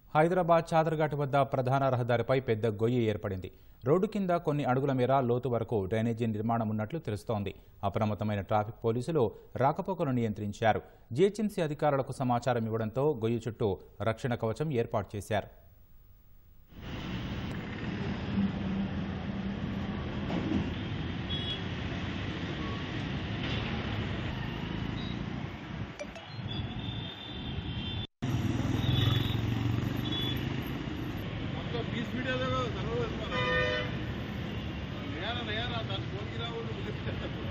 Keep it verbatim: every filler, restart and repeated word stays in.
హైదరాబాద్ చాదర్ఘాట్ వద్ద ప్రధాన రహదారిపై పెద్ద గొయ్యి ఏర్పడింది. రోడ్డు కింద కొన్ని అడుగుల మేర లోతు వరకు డ్రైనేజీ నిర్మాణం ఉన్నట్లు తెలుస్తోంది. అప్రమత్తమైన ట్రాఫిక్ పోలీసులు రాకపోకలు నియంత్రించారు. జీహెచ్ఎంసీ అధికారులకు సమాచారం ఇవ్వడంతో గొయ్యి చుట్టూ రక్షణ కవచం ఏర్పాటు చేశారు. बीस मीटर नया नया फोन गिरा वो